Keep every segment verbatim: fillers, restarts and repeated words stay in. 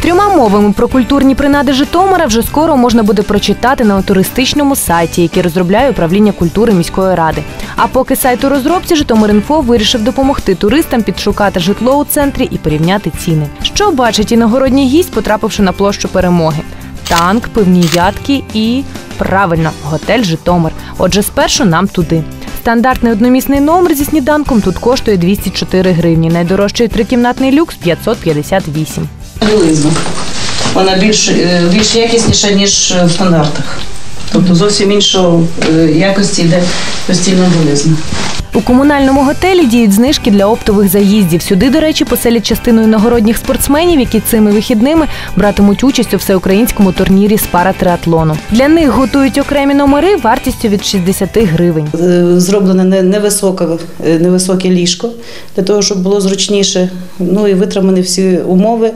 Трьома мовами про культурні принади Житомира вже скоро можна буде прочитати на туристичному сайті, який розробляє управління культури міської ради. А поки сайт у розробці, Житомир.Інфо вирішив допомогти туристам підшукати житло у центрі і порівняти ціни. Що бачить іногородній гість, потрапивши на площу Перемоги? Танк, пивні ядки і, правильно, готель «Житомир». Отже, спершу нам туди. Стандартний одномісний номер зі сніданком тут коштує двісті чотири гривні. Найдорожчий трикімнатний люкс – п'ятсот п'ятдесят вісім. Білизна. Вона більш, більш якісніша, ніж в стандартах. Тобто зовсім іншої якості йде постільна білизна. У комунальному готелі діють знижки для оптових заїздів. Сюди, до речі, поселять частину іногородніх спортсменів, які цими вихідними братимуть участь у всеукраїнському турнірі з паратриатлону. Для них готують окремі номери вартістю від шістдесят гривень. Зроблене невисоке, невисоке ліжко, для того, щоб було зручніше. Ну і витримані всі умови.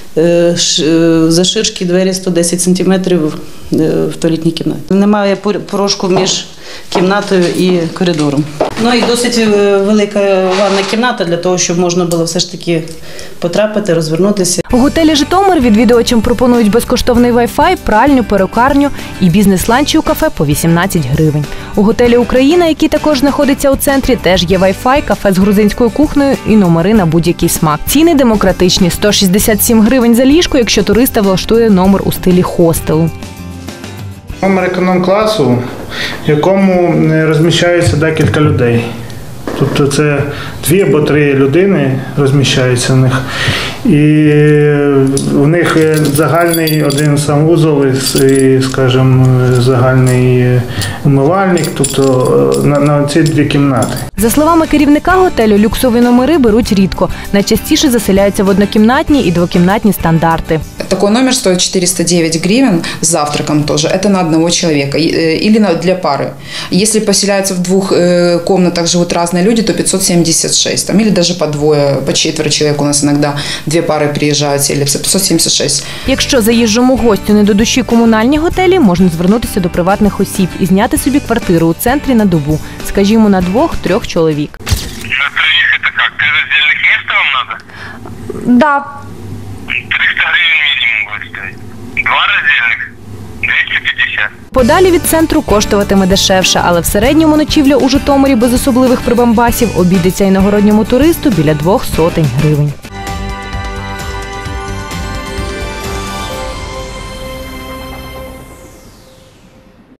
Заширшки двері сто десять сантиметрів в туалетній кімнаті. Немає порожку між кімнатою і коридором. Ну і досить велика ванна кімната для того, щоб можна було все ж таки потрапити, розвернутися. У готелі «Житомир» відвідувачам пропонують безкоштовний вай-фай, пральню, перукарню і бізнес-ланчі у кафе по вісімнадцять гривень. У готелі «Україна», який також знаходиться у центрі, теж є вай-фай, кафе з грузинською кухнею і номери на будь-який смак. Ціни демократичні – сто шістдесят сім гривень за ліжко, якщо туриста влаштує номер у стилі хостелу. Номер економ-класу, в якому розміщається декілька людей. Тобто це дві або три людини розміщаються в них. І в них загальний один санвузол і, скажімо, загальний умивальник, тобто на, на ці дві кімнати. За словами керівника готелю, люксові номери беруть рідко. Найчастіше заселяються в однокімнатні і двокімнатні стандарти. Такой номер стоит четыреста девять гривен с завтраком тоже. Это на одного человека или для пары. Если поселяются в двух комнатах, живут разные люди, то пятьсот семьдесят шесть. Там, или даже по двое, по четверо человек у нас иногда две пары приезжают, селятся, пятьсот семьдесят шесть. Якщо заїжджому гостю не до душі комунальні готелі, можна звернутися до приватних осіб і зняти собі квартиру у центрі на добу, скажімо, на двох-трьох чоловік. На троих это как? Три раздельных места вам надо? Да. триста гривен минимум будет стоить. Два раздельных – двести пятьдесят. Подалі від центру коштуватиме дешевше, але в середньому ночівля у Житомирі без особливих прибамбасів обійдеться іногородньому туристу біля двох сотень гривень.